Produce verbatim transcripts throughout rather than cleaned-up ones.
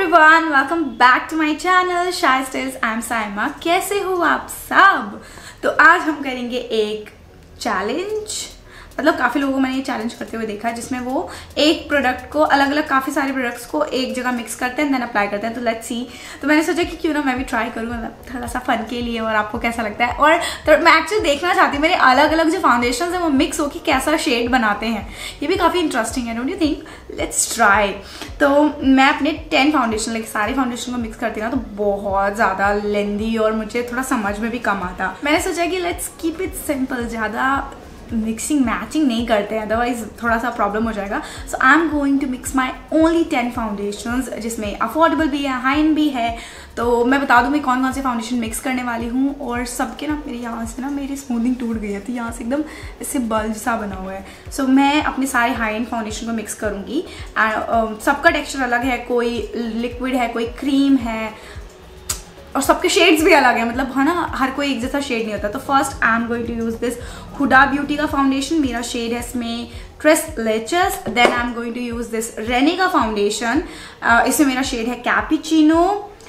Everyone, welcome back to my channel shy styles. I am Saima. कैसे हो आप सब? तो आज हम करेंगे एक चैलेंज। मतलब काफ़ी लोगों को मैंने ये चैलेंज करते हुए देखा है जिसमें वो एक प्रोडक्ट को अलग अलग काफ़ी सारे प्रोडक्ट्स को एक जगह मिक्स करते हैं देन अप्लाई करते हैं। तो लेट्स सी। तो मैंने सोचा कि क्यों ना मैं भी ट्राई करूँ, मतलब थोड़ा सा फन के लिए, और आपको कैसा लगता है। और तो मैं एक्चुअली देखना चाहती हूँ मेरे अलग अलग जो फाउंडेशन है वो मिक्स होकर कैसा शेड बनाते हैं। ये भी काफ़ी इंटरेस्टिंग है, don't you think? Let's try. तो मैं अपने टेन फाउंडेशन लाइक सारे फाउंडेशन को मिक्स करती हूँ ना, तो बहुत ज़्यादा लेंदी और मुझे थोड़ा समझ में भी कम आता। मैंने सोचा कि लेट्स कीप इट सिंपल, ज़्यादा मिक्सिंग मैचिंग नहीं करते हैं, अदरवाइज थोड़ा सा प्रॉब्लम हो जाएगा। So I am going to mix my only ten foundations, जिसमें अफोर्डेबल भी है, हाई एंड भी है। तो मैं बता दूँ मैं कौन कौन से फाउंडेशन मिक्स करने वाली हूँ। और सबके ना मेरे यहाँ से ना मेरी स्मूदिंग टूट गई है, तो यहाँ से एकदम इससे बल्ज सा बना हुआ है। सो so, मैं अपने सारे हाई एंड फाउंडेशन को मिक्स करूँगी। एंड सबका टेक्सचर अलग है, कोई लिक्विड है, कोई क्रीम है, और सबके शेड्स भी अलग है, मतलब है ना, हर कोई एक जैसा शेड नहीं होता। तो first I am going to use this Huda beauty का फाउंडेशन। मेरा शेड है इसमें tres leches. Then I am going to use this Renee का फाउंडेशन। इसमें मेरा शेड है कैपिचिनो।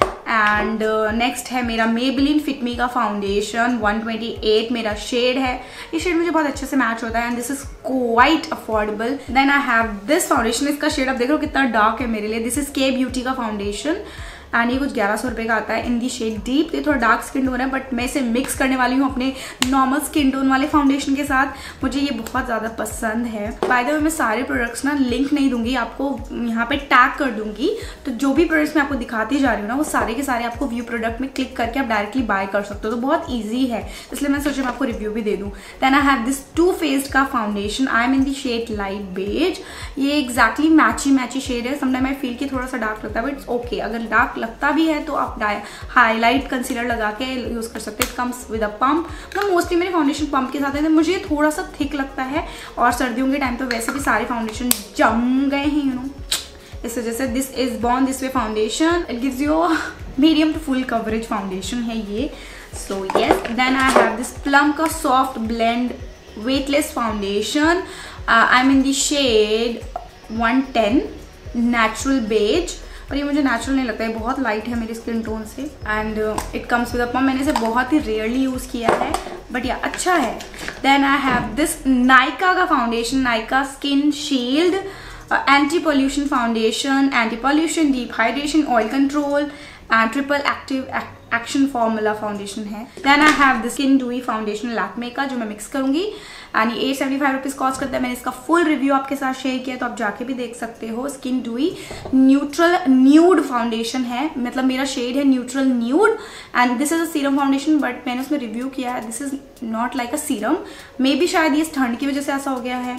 एंड नेक्स्ट uh, है मेरा मेबेलिन फिट मी का फाउंडेशन वन ट्वेंटी एट मेरा शेड है। ये शेड मुझे बहुत अच्छे से मैच होता है and this is quite affordable. Then I have this foundation. इसका शेड आप देख रहे हो कितना डार्क है मेरे लिए। दिस इज के ब्यूटी का फाउंडेशन एंड ये कुछ ग्यारह सौ रुपये का आता है इन दी शेड डीप। ये थोड़ा डार्क स्किन टोन है, बट मैं इसे मिक्स करने वाली हूँ अपने नॉर्मल स्किन टोन वाले फाउंडेशन के साथ। मुझे ये बहुत ज़्यादा पसंद है। बाय द वे मैं सारे प्रोडक्ट्स ना लिंक नहीं दूंगी, आपको यहाँ पे टैग कर दूंगी। तो जो भी प्रोडक्ट्स मैं आपको दिखाती जा रही हूँ ना, वो सारे के सारे आपको व्यू प्रोडक्ट में क्लिक करके आप डायरेक्टली बाय कर सकते हो। तो बहुत ईजी है, इसलिए मैं सोचा मैं आपको रिव्यू भी दे दूँ। Then I have this to faced का foundation. I am in the shade light beige. ये एग्जैक्टली मैची मैची शेड है। समटाइम आई फील कि थोड़ा सा डार्क लगता है, बट इट्स ओके। अगर डार्क लगता भी है तो आप हाईलाइट कंसीलर लगा के यूज कर सकते हैं। It comes with a pump. मतलब मोस्टली मेरे फाउंडेशन पंप के साथ है, तो मुझे थोड़ा सा थिक लगता है। और सर्दियों के टाइम तो वैसे भी सारे फाउंडेशन जम गए हैं, यू नो, इस वजह से this is born this way foundation. It gives you medium to full coverage foundation है ये। So yes, then I have this plum का soft blend weightless foundation. I am in the shade one ten natural beige. और ये मुझे natural नहीं लगता है, बहुत लाइट है मेरी स्किन टोन से। And it comes with a pump. मैंने इसे बहुत ही रेयरली यूज़ किया है, बट या अच्छा है। Then I have this Nykaa का foundation, Nykaa skin shield anti pollution foundation, anti pollution, deep hydration, oil control and triple active action formula foundation है। Then I have the skin dewy foundation Lakme का, जो मैं mix करूंगी। And ये eight seventy five rupees cost करता है। मैंने इसका फुल रिव्यू आपके साथ शेयर किया, तो आप जाके भी देख सकते हो। Skin dewy neutral nude foundation है, मतलब मेरा शेड है neutral nude. And this is a serum foundation, but मैंने उसमें रिव्यू किया है, this is not like a serum. Maybe शायद ये ठंड की वजह से ऐसा हो गया है,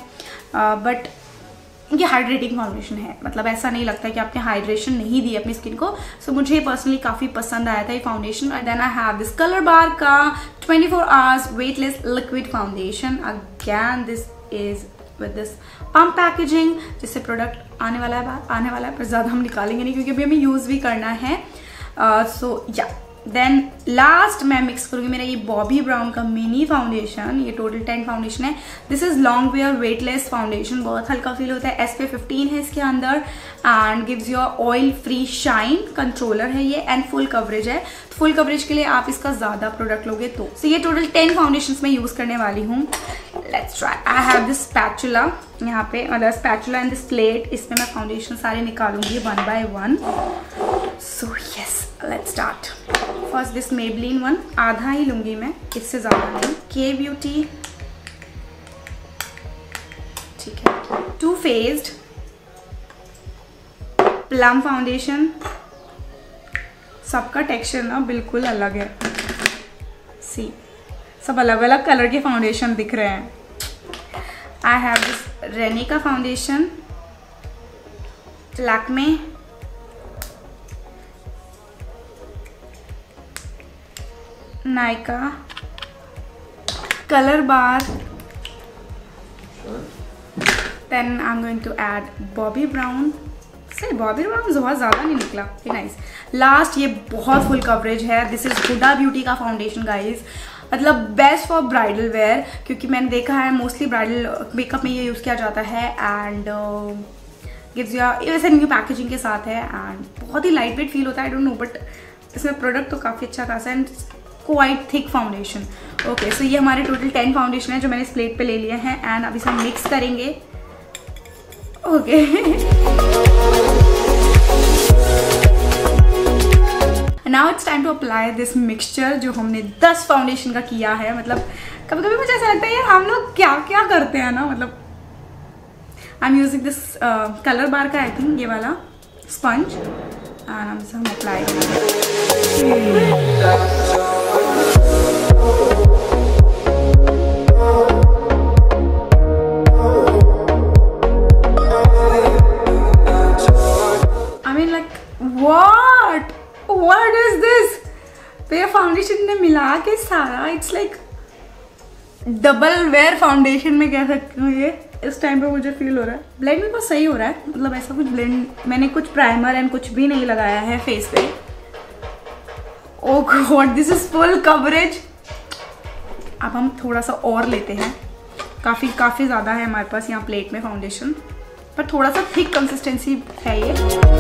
बट uh, ये हाइड्रेटिंग फाउंडेशन है। मतलब ऐसा नहीं लगता है कि आपने हाइड्रेशन नहीं दी अपनी स्किन को। सो so, मुझे पर्सनली काफ़ी पसंद आया था ये foundation. Then I have this colour bar का twenty four hours weightless liquid foundation. Again this is with this pump packaging, जिससे प्रोडक्ट आने वाला है बाहर आने वाला है, पर ज़्यादा हम निकालेंगे नहीं क्योंकि अभी हमें यूज़ भी करना है। सो या देन लास्ट मैं मिक्स करूँगी मेरा ये बॉबी ब्राउन का मिनी फाउंडेशन। ये टोटल टेन फाउंडेशन है। This is long wear weightless foundation. बहुत हल्का फील होता है। एस पी फिफ्टीन है इसके अंदर and gives your oil free shine. Controller है ये एंड फुल कवरेज है। फुल कवरेज के लिए आप इसका ज़्यादा प्रोडक्ट लोगे तो। सो so, ये टोटल टेन फाउंडेशन मैं यूज़ करने वाली हूँ। Let's try. I have this spatula यहाँ पे, मतलब स्पैचुला एंड दिस प्लेट। इसमें मैं फाउंडेशन सारे निकालूंगी one by one. So yes, let's start. First this Maybelline one, आधा ही लूंगी मैं, इससे ज़्यादा नहीं। के ब्यूटी, ठीक है। Too Faced plum foundation. सबका टेक्सचर ना बिल्कुल अलग है। सी, सब अलग अलग कलर के फाउंडेशन दिख रहे हैं। आई हैव दिस रेने का foundation, Lakme, Nykaa, colour bar. Then I am going to add Bobbi Brown. से बॉबी ब्राउन बहुत ज़्यादा नहीं निकला, नाइस। लास्ट ये बहुत फुल कवरेज है। दिस इज हुडा ब्यूटी का फाउंडेशन गाइज। मतलब बेस्ट फॉर ब्राइडल वेयर, क्योंकि मैंने देखा है मोस्टली ब्राइडल मेकअप में ये यूज़ किया जाता है। एंड गिव्स यू वैसे न्यू पैकेजिंग के साथ है एंड बहुत ही लाइट वेट फील होता है। आई डोंट नो बट इसमें प्रोडक्ट तो काफ़ी अच्छा खासा है and quite thick foundation. Okay so ये हमारे टोटल टेन फाउंडेशन है जो मैंने इस प्लेट पे ले लिए हैं एंड अभी से हम मिक्स करेंगे। Okay now it's time to apply this mixture जो हमने दस फाउंडेशन का किया है। मतलब कभी कभी मुझे ऐसा लगता है यार हम लोग क्या क्या करते हैं ना। मतलब I am using this colour bar का आई थिंक ये वाला स्पंज एंड हम इसे हम apply I mean like what what is this. तो ये फाउंडेशन ने मिला के सारा it's like double wear foundation में कह सकती हूँ। ये इस टाइम पे मुझे फील हो रहा है ब्लेंड भी बहुत सही हो रहा है। मतलब ऐसा कुछ ब्लेंड मैंने कुछ प्राइमर एंड कुछ भी नहीं लगाया है फेस पे। Oh god this is full coverage. अब हम थोड़ा सा और लेते हैं। काफ़ी काफ़ी ज़्यादा है हमारे पास यहाँ प्लेट में फाउंडेशन पर थोड़ा सा थिक कंसिस्टेंसी है ये।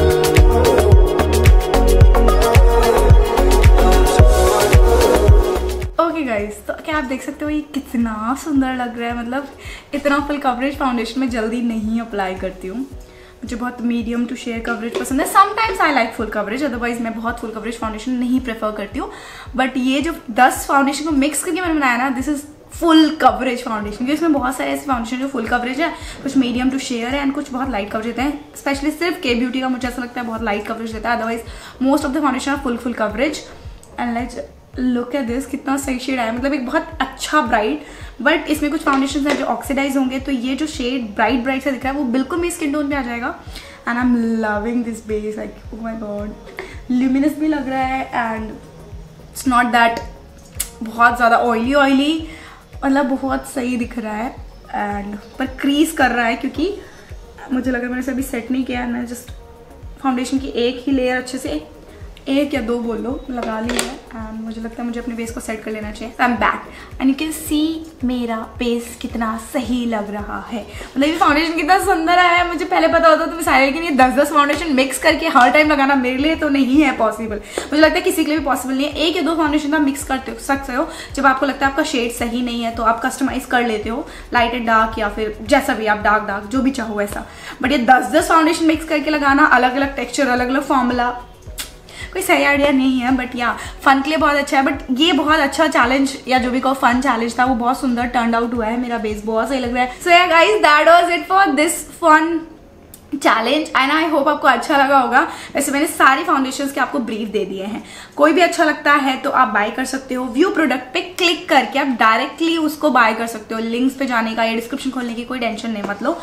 ओके गाइस तो क्या आप देख सकते हो ये कितना सुंदर लग रहा है। मतलब इतना फुल कवरेज फाउंडेशन में जल्दी नहीं अप्लाई करती हूँ। मुझे बहुत मीडियम टू शेयर कवरेज पसंद है। Sometimes I like full coverage otherwise मैं बहुत फुल कवरेज फाउंडेशन नहीं प्रेफर करती हूँ। बट ये जो दस फाउंडेशन को मिक्स करके मैंने बनाया ना this is full coverage foundation. क्योंकि इसमें बहुत सारे ऐसे फाउंडेशन जो फुल कवरेज है, कुछ मीडियम टू शेयर है एंड कुछ बहुत लाइट कवरेज देते हैं। स्पेशली सिर्फ के ब्यूटी का मुझे ऐसा लगता है बहुत लाइट कवरेज देता है। Otherwise most of the foundation are full full coverage and like look at this कितना सही शेड आया। मतलब एक बहुत अच्छा ब्राइट बट इसमें कुछ फाउंडेशन है जो ऑक्सीडाइज होंगे तो ये जो शेड ब्राइट ब्राइट से दिख रहा है वो बिल्कुल मेरी स्किन टोन पे आ जाएगा। And I am loving this base like oh my god luminous भी लग रहा है एंड इट्स नॉट दैट बहुत ज़्यादा ऑयली ऑयली। मतलब बहुत सही दिख रहा है एंड पर क्रीज कर रहा है क्योंकि मुझे लग रहा है मैंने इसे अभी सेट नहीं किया। मैंने जस्ट फाउंडेशन की एक ही लेयर अच्छे से एक या दो बोल लो लगा ली है एंड मुझे लगता है मुझे अपने बेस को सेट कर लेना चाहिए। I am back and you can see मेरा बेस कितना सही लग रहा है। मतलब ये फाउंडेशन कितना सुंदर आया है। मुझे पहले पता होता तो मैं सारे लेकिन ये दस दस फाउंडेशन मिक्स करके हर टाइम लगाना मेरे लिए तो नहीं है पॉसिबल। मुझे लगता है किसी के लिए भी पॉसिबल नहीं है। एक या दो फाउंडेशन आप मिक्स करते सकते हो जब आपको लगता है आपका शेड सही नहीं है तो आप कस्टमाइज कर लेते हो लाइट एंड डार्क या फिर जैसा भी आप डार्क डार्क जो भी चाहो वैसा। बट ये दस दस फाउंडेशन मिक्स करके लगाना अलग अलग टेक्सचर अलग अलग फॉर्मूला कोई सही आइडिया नहीं है। बट या फन के लिए बहुत अच्छा है। बट ये बहुत अच्छा चैलेंज या जो भी कहो फन चैलेंज था वो बहुत सुंदर टर्न आउट हुआ है। मेरा बेस बहुत सही लग रहा है। So yeah guys that was it for this fun challenge and I hope आपको अच्छा लगा होगा। वैसे मैंने सारी फाउंडेशंस के आपको ब्रीफ दे दिए हैं। कोई भी अच्छा लगता है तो आप बाय कर सकते हो। व्यू प्रोडक्ट पे क्लिक करके आप डायरेक्टली उसको बाय कर सकते हो। लिंक्स पे जाने का या डिस्क्रिप्शन खोलने की कोई टेंशन नहीं। मतलब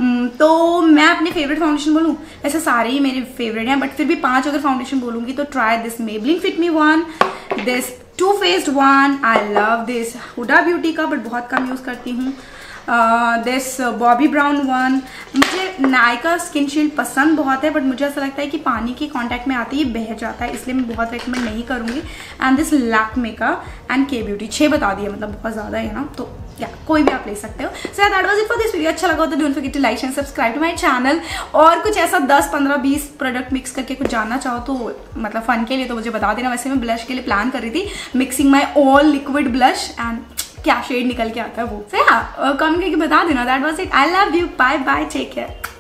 तो मैं अपनी फेवरेट फाउंडेशन बोलूँ ऐसे सारे ही मेरे फेवरेट हैं बट फिर भी पांच अगर फाउंडेशन बोलूंगी तो try this Maybelline Fit Me one, this to Faced one, I love this Huda beauty का बट बहुत कम यूज करती हूँ, दिस बॉबी ब्राउन वन। मुझे नायका स्किन शील्ड पसंद बहुत है बट मुझे ऐसा लगता है कि पानी के कांटेक्ट में आते ही बह जाता है इसलिए मैं बहुत रेकमेंड नहीं करूँगी। एंड दिस लैक्मे का एंड के ब्यूटी छः बता दिए मतलब बहुत ज़्यादा है ना तो या कोई भी आप ले सकते हो। So that was it for this video. अच्छा लगा तो don't forget to like and subscribe to my channel. और कुछ ऐसा दस पंद्रह बीस प्रोडक्ट मिक्स करके कुछ जानना चाहो तो मतलब फन के लिए तो मुझे बता देना। वैसे मैं ब्लश के लिए प्लान कर रही थी mixing my all liquid blush and क्या शेड निकल के आता है वो। सो या कमेंट करके बता देना। That was it. I love you. Bye bye. Take care.